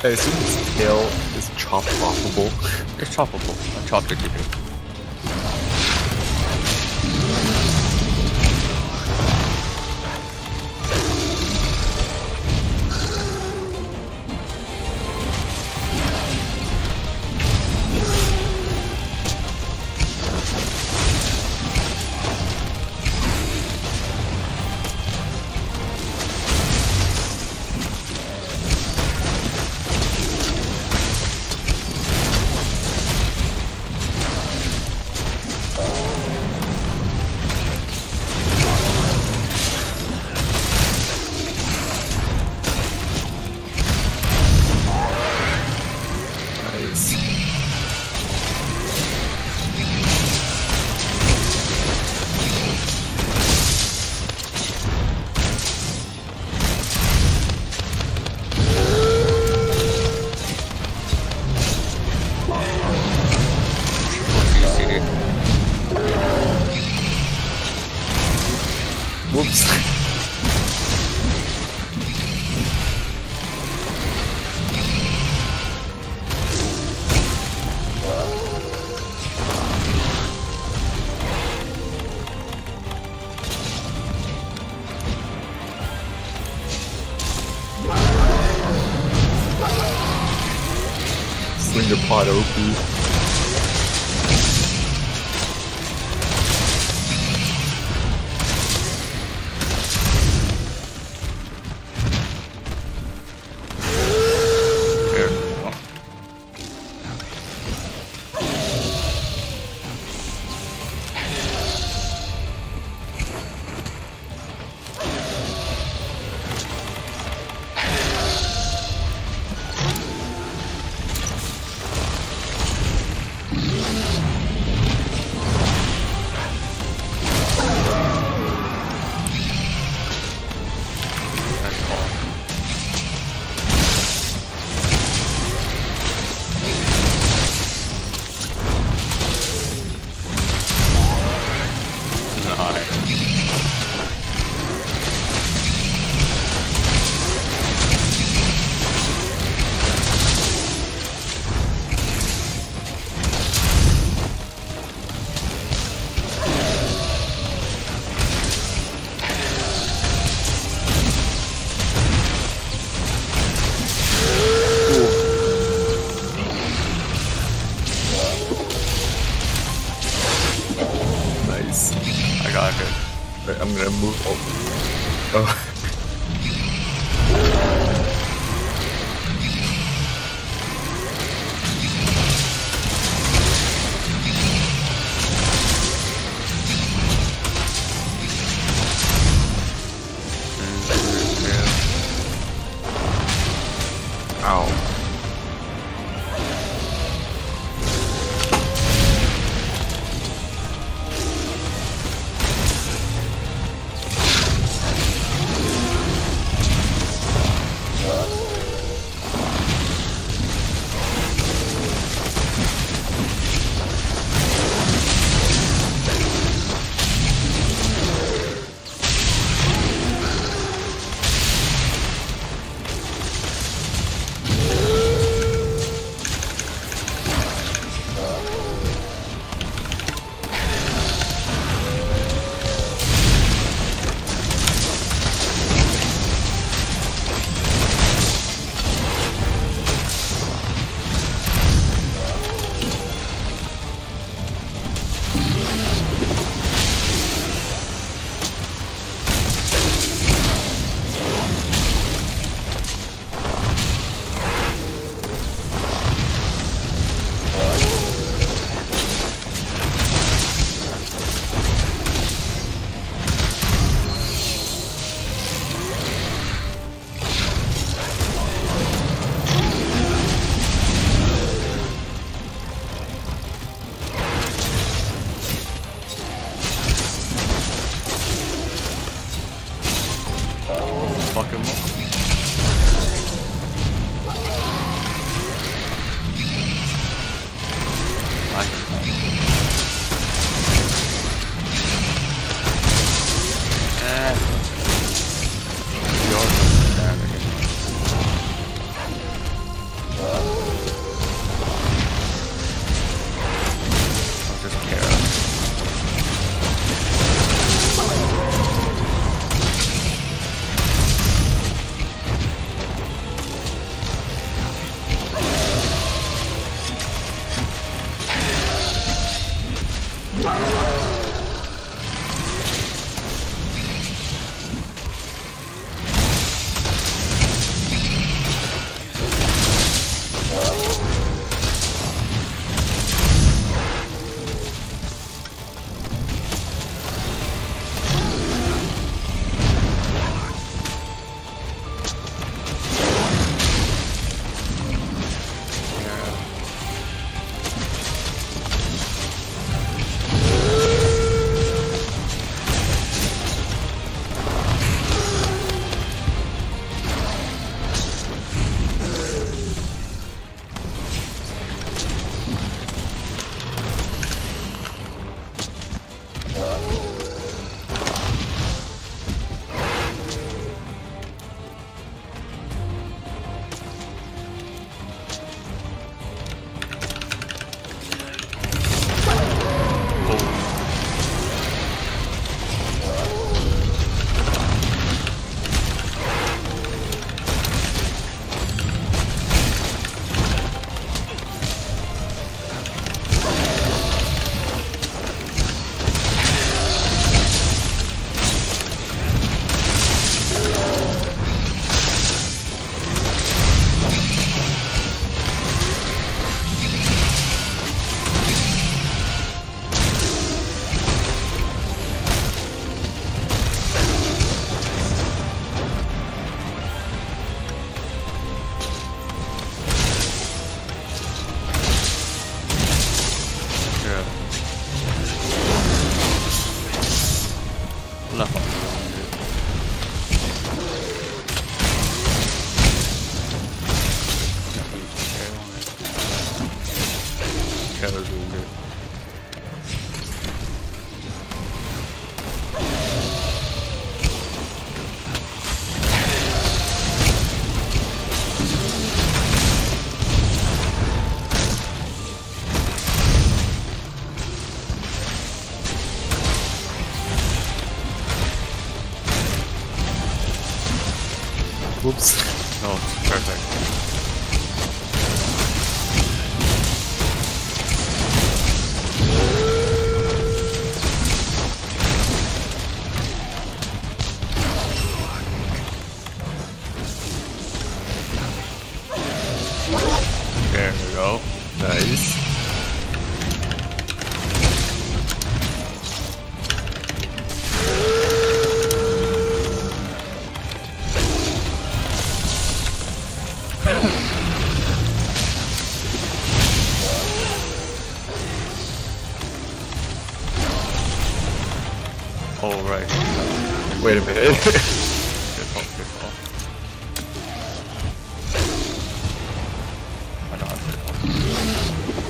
I assume his tail is chop-offable. It's choppable. I chopped it today. Whoops. Slinger pod OP. I got it. Right, I'm gonna move over. Oh. Ow. Fuck him up. Whoops. No, perfect. There we go. Nice. Oh, right. Wait a minute. Good call, good call. I don't have good call.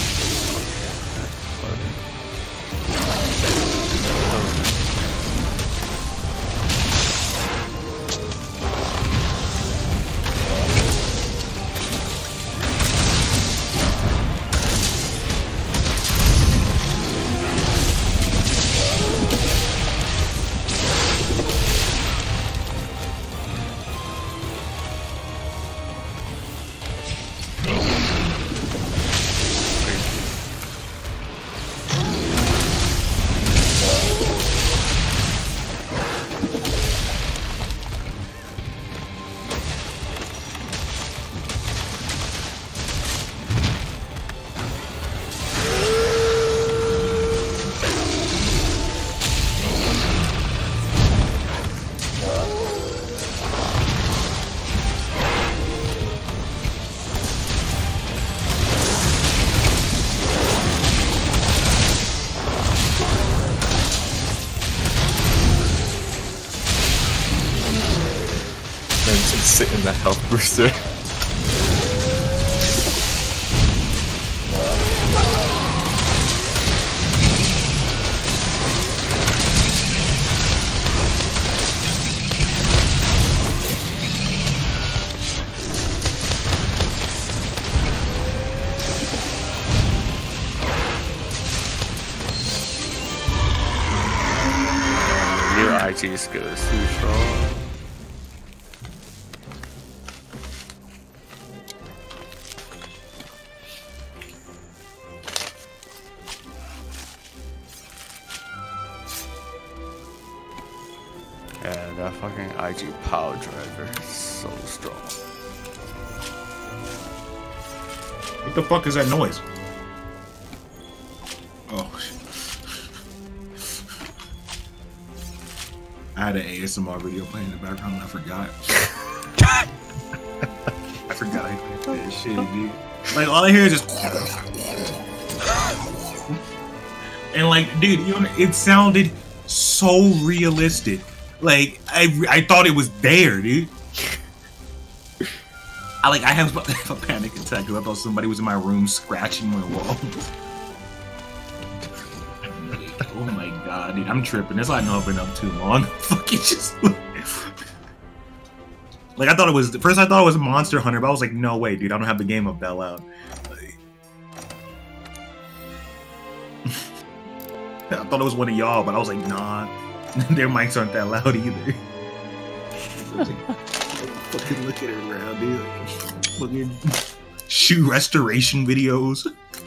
And just sit in the health booster. Your IG skill is too strong. Yeah, that fucking IG power driver is so strong. What the fuck is that noise? Oh shit. I had an ASMR video playing in the background and I forgot. I forgot I played that shit, dude. Like, all I hear is just... And like, dude, you know, it sounded so realistic. Like, I thought it was there, dude. I have a panic attack because I thought somebody was in my room scratching my walls. Oh my god, dude, I'm tripping. That's why I know I've been up too long. Fucking just... Like, I thought it was... First I thought it was Monster Hunter, but I was like, no way, dude, I don't have the game of Bell out. Like, I thought it was one of y'all, but I was like, nah. Their mics aren't that loud either. Fucking look at it around, dude. Like, fucking shoe restoration videos.